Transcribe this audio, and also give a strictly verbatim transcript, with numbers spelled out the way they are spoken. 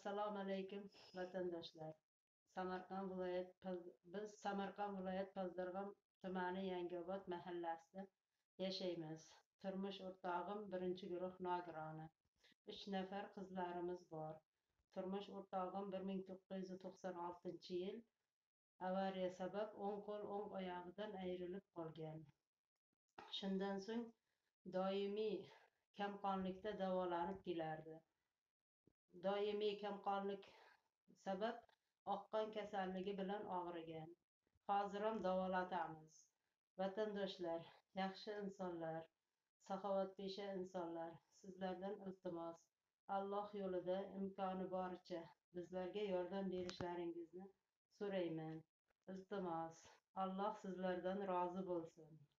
Assalomu alaykum vatandoshlar. Samarqand viloyat biz Samarqand viloyat Pazdarg'om tumani Yangiobod mahallasida yashaymiz. Turmush o'rtog'im birinchi guruh nogironi. uch nafar qizlarimiz bor. Turmush o'rtog'im bir ming to'qqiz yuz to'qson oltinchi yil avariya sabab o'ng qo'l o'ng oyog'idan ayrilib qolgan. Shundan so'ng doimiy kamqonlikda davolanib kelardi. Doimiy kamqonlik sabab oqqon kasalligi bilan og'rigan. Hozir ham davolatamiz. Vatandoshlar, yaxshi insonlar, saxovatpesha insonlar, sizlardan iltimos, Alloh yo'lida imkoni boricha bizlarga yordam berishlaringizni so'rayman. Iltimos, Alloh sizlardan rozi bo'lsin.